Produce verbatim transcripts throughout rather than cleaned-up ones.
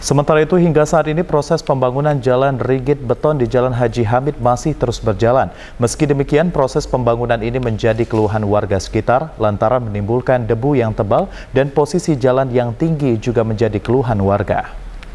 Sementara itu hingga saat ini proses pembangunan jalan rigid beton di Jalan Haji Hamid masih terus berjalan. Meski demikian proses pembangunan ini menjadi keluhan warga sekitar lantaran menimbulkan debu yang tebal dan posisi jalan yang tinggi juga menjadi keluhan warga.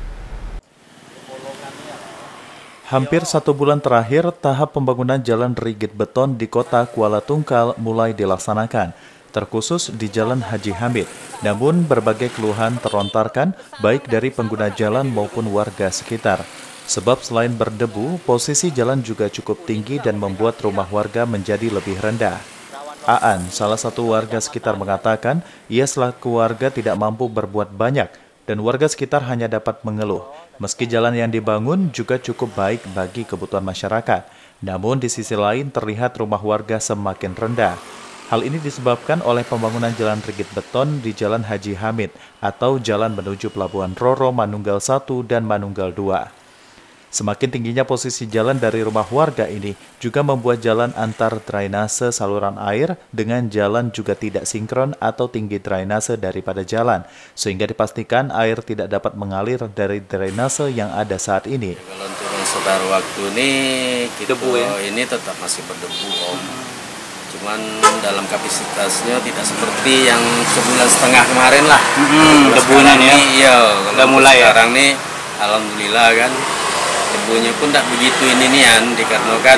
Hampir satu bulan terakhir, tahap pembangunan jalan rigid beton di kota Kuala Tungkal mulai dilaksanakan, terkhusus di Jalan Haji Hamid. Namun berbagai keluhan terlontarkan baik dari pengguna jalan maupun warga sekitar. Sebab selain berdebu, posisi jalan juga cukup tinggi dan membuat rumah warga menjadi lebih rendah. Aan, salah satu warga sekitar mengatakan, ia selaku warga tidak mampu berbuat banyak dan warga sekitar hanya dapat mengeluh. Meski jalan yang dibangun juga cukup baik bagi kebutuhan masyarakat, namun di sisi lain terlihat rumah warga semakin rendah. Hal ini disebabkan oleh pembangunan jalan rigid beton di Jalan Haji Hamid atau jalan menuju Pelabuhan Roro Manunggal satu dan Manunggal dua. Semakin tingginya posisi jalan dari rumah warga ini juga membuat jalan antar drainase saluran air dengan jalan juga tidak sinkron atau tinggi drainase daripada jalan, sehingga dipastikan air tidak dapat mengalir dari drainase yang ada saat ini. Kalau untuk sebaru waktu ini, kita debu, ya? Ini tetap masih berdebu, Om. Cuman dalam kapasitasnya tidak seperti yang sebulan setengah kemarin lah. Hmm, debunya nih, iya. Udah mulai sekarang ya? Nih, alhamdulillah kan. Debunya pun tidak begitu ini nian, dikarenakan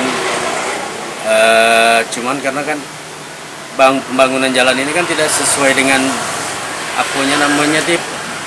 uh, cuman karena kan bang, pembangunan jalan ini kan tidak sesuai dengan apanya namanya tip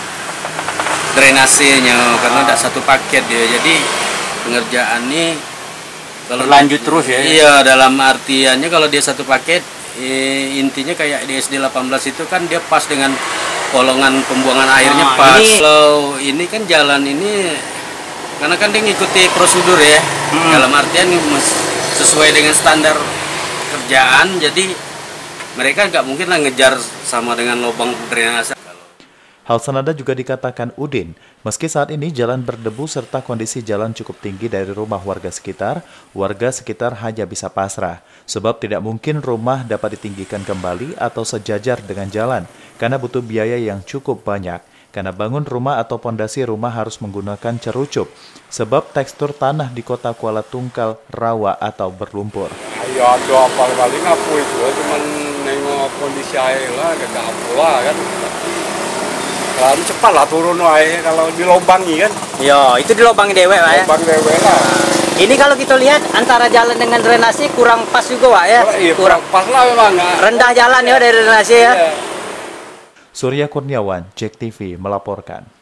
drainasenya, karena tidak satu paket dia. Jadi pengerjaan ini kalau lanjut terus ya. Iya, dalam artiannya kalau dia satu paket, eh, intinya kayak di S D delapan belas itu kan dia pas dengan kolongan pembuangan airnya nah, pas. Ini... Kalau ini kan jalan ini karena kan dia ngikuti prosedur ya, hmm. dalam artian sesuai dengan standar kerjaan, jadi mereka nggak mungkin lah ngejar sama dengan lubang drainase. Hal senada juga dikatakan Udin, meski saat ini jalan berdebu serta kondisi jalan cukup tinggi dari rumah warga sekitar, warga sekitar hanya bisa pasrah, sebab tidak mungkin rumah dapat ditinggikan kembali atau sejajar dengan jalan, karena butuh biaya yang cukup banyak. Karena bangun rumah atau pondasi rumah harus menggunakan cerucup, sebab tekstur tanah di kota Kuala Tungkal rawa atau berlumpur. Ya ada apa paling apa itu, cuman nengok kondisi air lah, gak apa lah kan. Lalu cepat lah turun air kalau dilobangi kan. Ya itu dilobangi dewek Pak ya. Lobang dewek lah. Ini kalau kita lihat antara jalan dengan drainase kurang pas juga Pak ya. Iya, kurang pas lah memang. Rendah jalan ya dari drainase ya. Surya Kurniawan, Jek T V melaporkan.